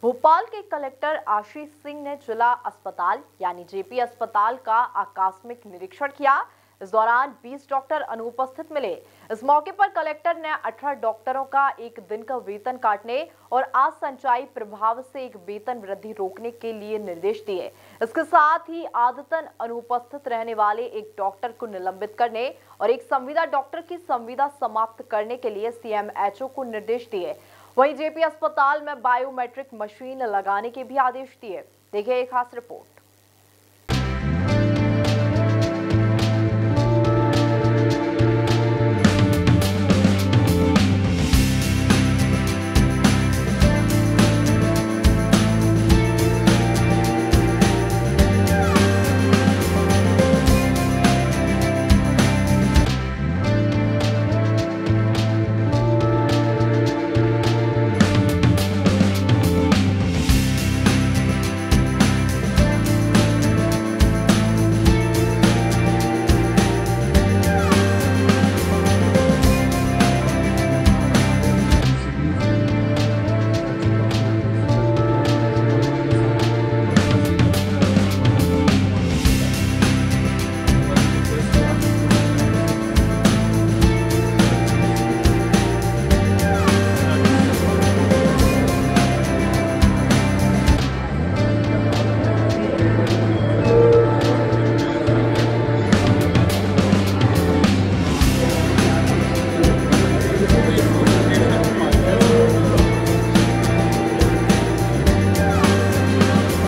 भोपाल के कलेक्टर आशीष सिंह ने जिला अस्पताल यानी जेपी अस्पताल का आकस्मिक निरीक्षण किया। इस दौरान 20 डॉक्टर अनुपस्थित मिले। इस मौके पर कलेक्टर ने 18 डॉक्टरों का एक दिन का वेतन काटने और असंचाई प्रभाव से एक वेतन वृद्धि रोकने के लिए निर्देश दिए। इसके साथ ही आदतन अनुपस्थित रहने वाले एक डॉक्टर को निलंबित करने और एक संविदा डॉक्टर की संविदा समाप्त करने के लिए सीएमएचओ को निर्देश दिए। वहीं जेपी अस्पताल में बायोमेट्रिक मशीन लगाने के भी आदेश दिए। देखिए एक खास रिपोर्ट।